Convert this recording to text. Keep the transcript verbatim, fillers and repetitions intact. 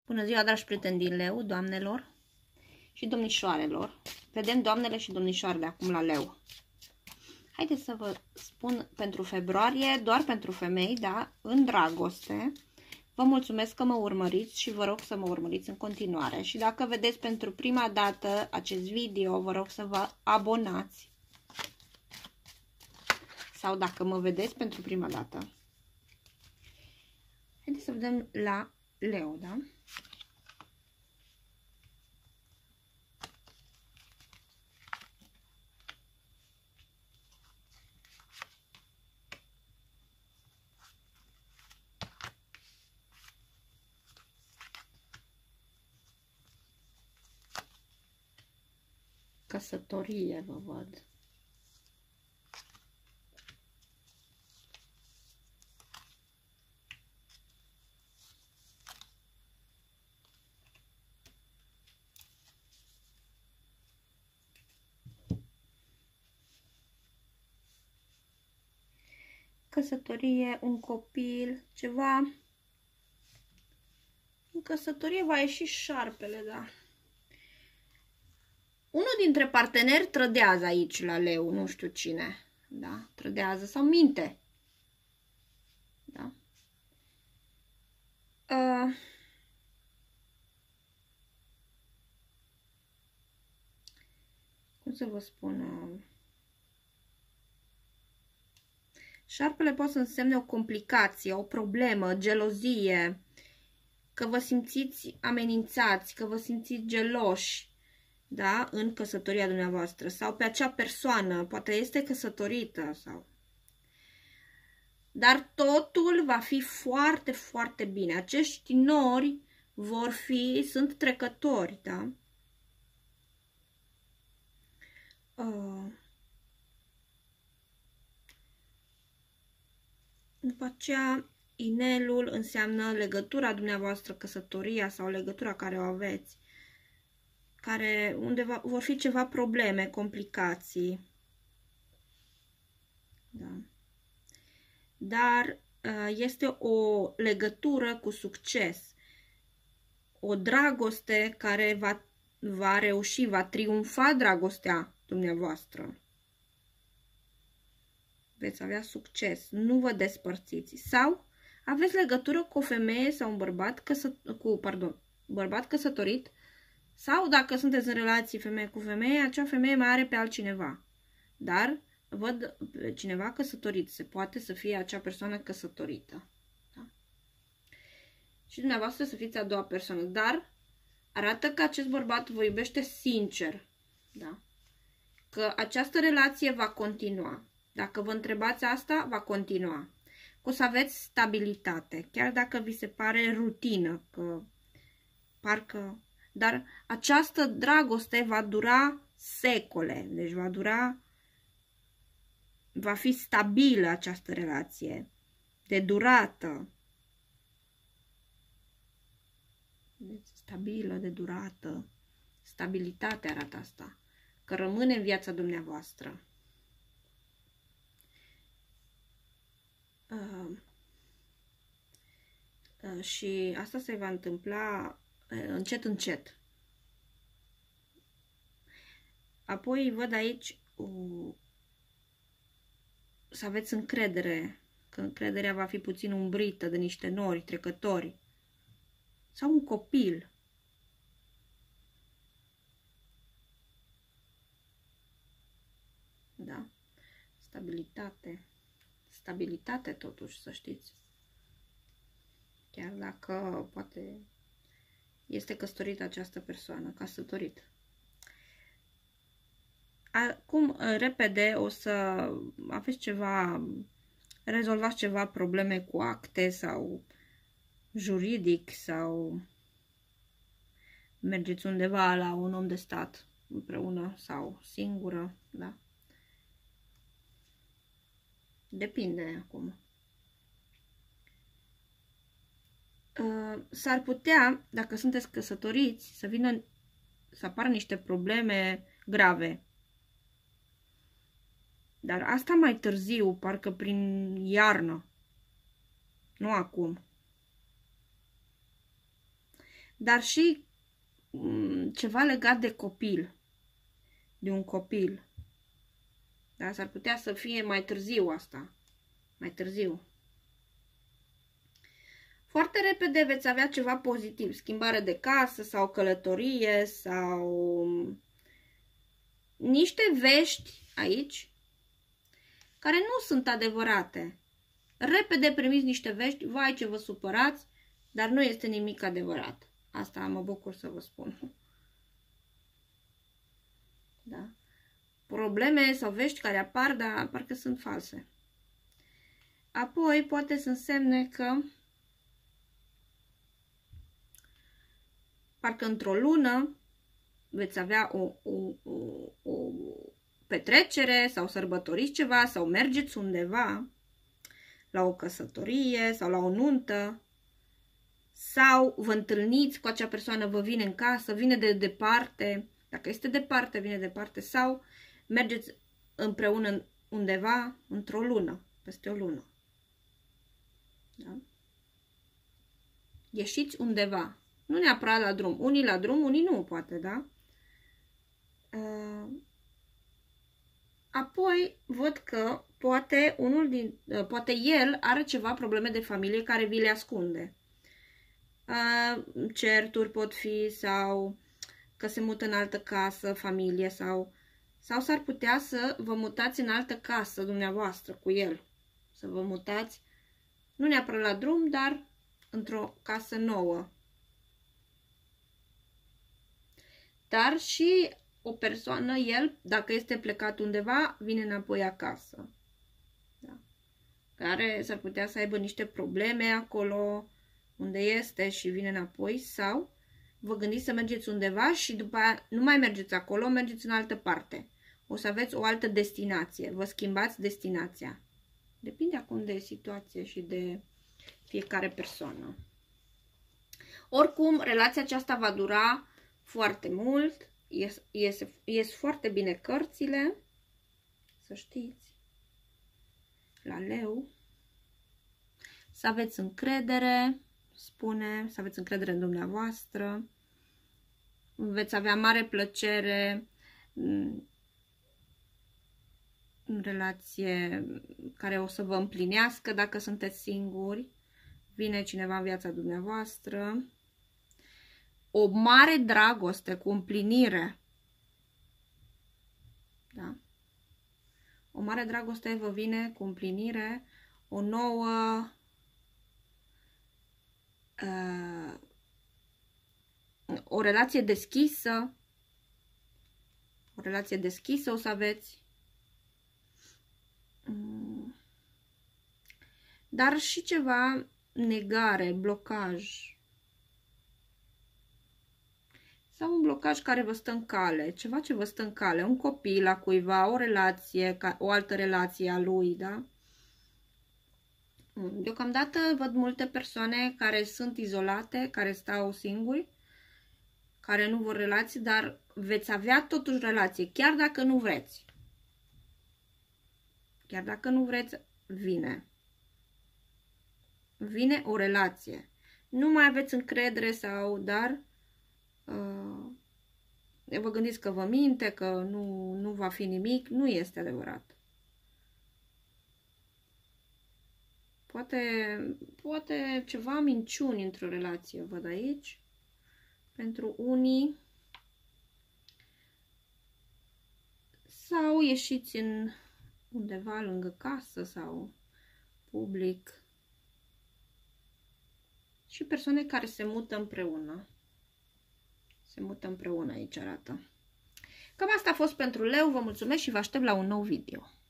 Bună ziua, dragi prieteni din Leu, doamnelor și domnișoarelor. Vedem doamnele și domnișoarele acum la Leu. Haideți să vă spun pentru februarie, doar pentru femei, da, în dragoste. Vă mulțumesc că mă urmăriți și vă rog să mă urmăriți în continuare. Și dacă vedeți pentru prima dată acest video, vă rog să vă abonați. Sau dacă mă vedeți pentru prima dată. Haideți să vedem la Leu, da? Căsătorie, vă văd. Căsătorie, un copil, ceva. În căsătorie va ieși șarpele, da. Unul dintre parteneri trădează aici la Leu, nu știu cine, da, trădează sau minte, da. Uh, cum să vă spun, uh, șarpele poate să însemne o complicație, o problemă, gelozie, că vă simțiți amenințați, că vă simțiți geloși, da, în căsătoria dumneavoastră sau pe acea persoană, poate este căsătorită sau... Dar totul va fi foarte, foarte bine. Acești nori vor fi, sunt trecători, da? Uh. După aceea, inelul înseamnă legătura dumneavoastră, căsătoria sau legătura care o aveți, care undeva vor fi ceva probleme, complicații. Da. Dar este o legătură cu succes, o dragoste care va, va reuși, va triumfa dragostea dumneavoastră. Veți avea succes, nu vă despărțiți. Sau aveți legătură cu o femeie sau un bărbat, căsă, cu, pardon, bărbat căsătorit, sau dacă sunteți în relații femeie cu femeie, acea femeie mai are pe altcineva. Dar văd pe cineva căsătorit, se poate să fie acea persoană căsătorită. Da? Și dumneavoastră să fiți a doua persoană, dar arată că acest bărbat vă iubește sincer. Da? Că această relație va continua. Dacă vă întrebați asta, va continua. O să aveți stabilitate, chiar dacă vi se pare rutină, că parcă... Dar această dragoste va dura secole, deci va dura... Va fi stabilă această relație, de durată. Deci, stabilă, de durată. Stabilitate arată asta, că rămâne în viața dumneavoastră. Uh, uh, și asta se va întâmpla uh, încet, încet. Apoi văd aici uh, să aveți încredere, că încrederea va fi puțin umbrită de niște nori trecători. Sau un copil. Da. Stabilitate. Stabilitate totuși, să știți. Chiar dacă poate este căsătorită această persoană, căsătorit. Acum, repede, o să aveți ceva, rezolvați ceva probleme cu acte sau juridic sau mergeți undeva la un om de stat împreună sau singură, da? Depinde acum. S-ar putea, dacă sunteți căsătoriți, să vină, să apară niște probleme grave. Dar asta mai târziu, parcă prin iarnă. Nu acum. dar și ceva legat de copil, de un copil. Da? S-ar putea să fie mai târziu asta, mai târziu. Foarte repede veți avea ceva pozitiv, schimbare de casă sau călătorie sau niște vești aici care nu sunt adevărate. Repede primiți niște vești, vai ce vă supărați, dar nu este nimic adevărat. Asta mă bucur să vă spun. Da? Probleme sau vești care apar, dar parcă sunt false. Apoi poate să însemne că parcă într-o lună veți avea o, o, o, o petrecere sau sărbătoriți ceva sau mergeți undeva la o căsătorie sau la o nuntă sau vă întâlniți cu acea persoană, vă vine în casă, vine de departe, dacă este departe, vine departe sau mergeți împreună undeva într-o lună, peste o lună. Da? Ieșiți undeva. Nu neapărat la drum. Unii la drum, unii nu, poate, da? Apoi, văd că poate, unul din, poate el are ceva probleme de familie care vi le ascunde. Certuri pot fi sau că se mută în altă casă, familie sau sau s-ar putea să vă mutați în altă casă dumneavoastră cu el. Să vă mutați, nu neapărat la drum, dar într-o casă nouă. Dar și o persoană, el, dacă este plecat undeva, vine înapoi acasă. Da. Care s-ar putea să aibă niște probleme acolo unde este și vine înapoi. Sau vă gândiți să mergeți undeva și după aia nu mai mergeți acolo, mergeți în altă parte. O să aveți o altă destinație. Vă schimbați destinația. Depinde acum de situație și de fiecare persoană. Oricum, relația aceasta va dura foarte mult. Ies, ies, ies foarte bine cărțile. Să știți. La leu. Să aveți încredere. Spune. Să aveți încredere în dumneavoastră. Veți avea mare plăcere în relație care o să vă împlinească dacă sunteți singuri. Vine cineva în viața dumneavoastră. O mare dragoste cu împlinire. Da? O mare dragoste vă vine cu împlinire. O nouă uh, o relație deschisă. O relație deschisă o să aveți. Dar și ceva negare, blocaj. Sau un blocaj care vă stă în cale, ceva ce vă stă în cale, un copil la cuiva, o relație, o altă relație a lui, da? Deocamdată văd multe persoane care sunt izolate, care stau singuri, care nu vor relații, dar veți avea totuși relație, chiar dacă nu vreți. Chiar dacă nu vreți, vine. Vine o relație. Nu mai aveți încredere sau, dar uh, vă gândiți că vă minte, că nu, nu va fi nimic. Nu este adevărat. Poate, poate ceva minciuni într-o relație, văd aici. Pentru unii. Sau ieșiți în undeva lângă casă sau public. Și persoane care se mută împreună. Se mută împreună, aici arată. Cam asta a fost pentru leu. Vă mulțumesc și vă aștept la un nou video.